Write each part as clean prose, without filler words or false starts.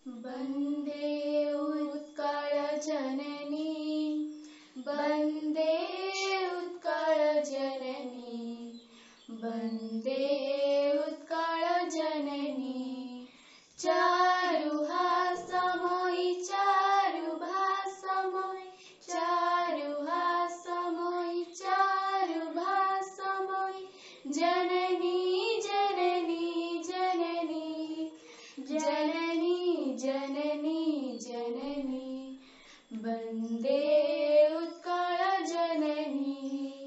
वन्दे उत्कलजननी वन्दे उत्कलजननी वन्दे उत्कलजननी चारुहासमयि चारुभासमयि चारुहासमयि चारुभासमयि जननी जननी जननी जननी जननी जननी वन्दे उत्कलजननी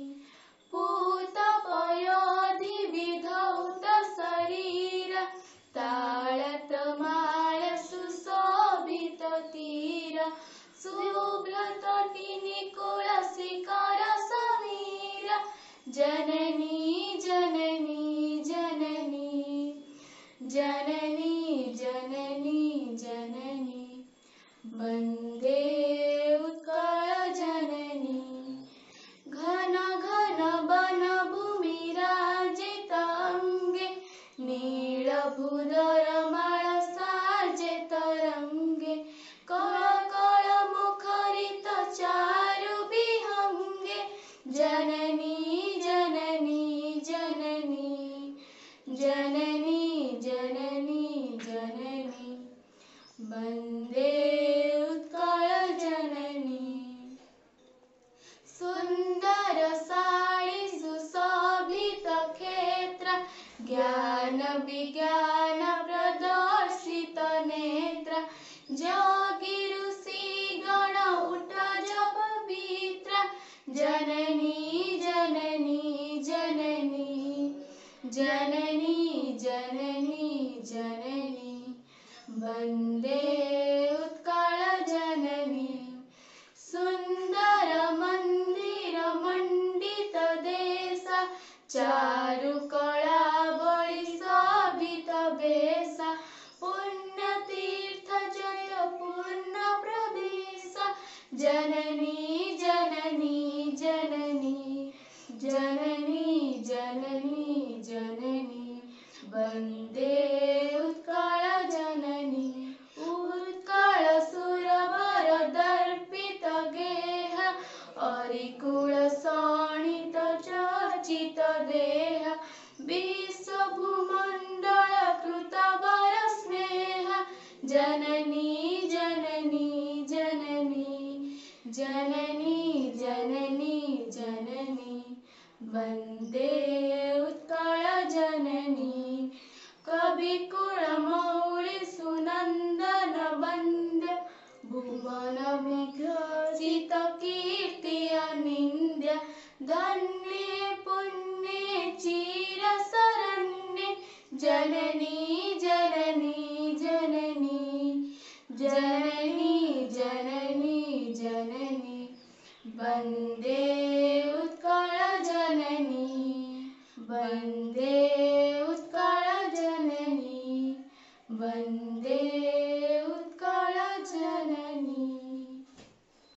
पूतपयोधिविधौत शरीर ताळतमाळ सुशोभित तीर शुभ्रतटिनिकुल शिखर समीर जननी जननी जननी जननी जननी जननी वन्दे उत्कलजननी घन घन वनभूमिराजिताङ्गे नीलभूधरमाळ साजे तरङ्गे कळकळ मुखरित चारुविहङ्गे जननी जननी जननी जननी जननी जननी वन्दे उत्कलजननी सुन्दर साळि सुशोभित क्षेत्र ज्ञान विज्ञान प्रदर्शित नेत्र जोगी ऋषि गण उठज पवित्र जननी जननी जननी जननी जननी जननी वन्दे उत्कलजननी सुन्दर मन्दिर मण्डित देश चारुकला बळि शोभित वेश पुण्यतीर्थ जय पुण्य प्रदेश जननी जननी जननी जननी जननी जननी वन्दे उत्कलजननी उत्कल सुरवर दर्पित गेह अरिकुल शोणित चर्चित देह विश्वभूमण्डल कृतवर स्नेह जननी जननी जननी जननी जननी जननी वन्दे उत्कलजननी कविकुलमौळि सुनन्दन वन्द्य भुवन विघोषित कीर्ति अनिन्द्य धन्ये पुण्ये चिरशरण्ये जननी जननी जननी जननी जननी जननी वन्दे उत्कलजननी वन्दे